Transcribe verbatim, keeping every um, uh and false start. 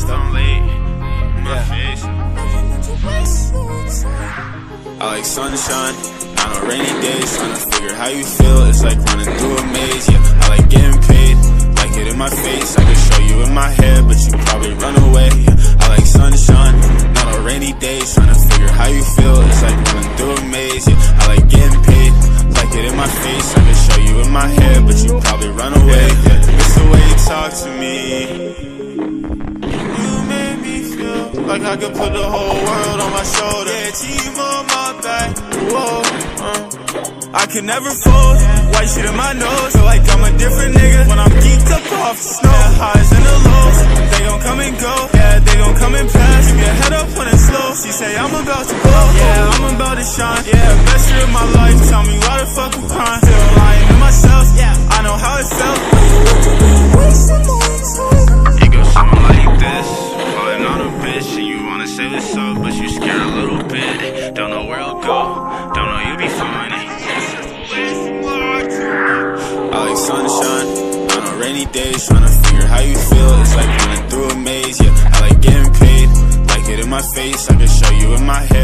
Just don't late in my face. I like sunshine, not on rainy days. Tryna figure how you feel, it's like running through a maze. Yeah, I like getting paid, like it in my face. I can show you in my head, but you probably run away. Yeah, I like sunshine, not on rainy days. Tryna figure how you feel, it's like running through a maze. Yeah, I like getting paid, like it in my face. I can show you in my head, but you probably run away. Yeah, it's the way you talk to me. You made me feel like I could put the whole world on my shoulder. Yeah, team on my back. Whoa, uh. I can never fold. White shit in my nose, feel like I'm a different nigga when I'm geeked up off the snow. Yeah, highs and the lows, they gon' come and go. Yeah, they gon' come and pass. Keep your head up when it's slow. She say I'm about to blow. Yeah, I'm about to shine. Yeah, best year of my life. Tell me why the fuck I'm crying. Still lying to myself. Yeah, I know how it felt. You go something like this, falling on a bitch, and you wanna say what's up, but you scared a little bit. Don't know where I'll go, don't know you'll be fine. I like sunshine, not on rainy days. Tryna figure how you feel, it's like running through a maze. Yeah, I like getting paid, like it in my face. I can show you in my head.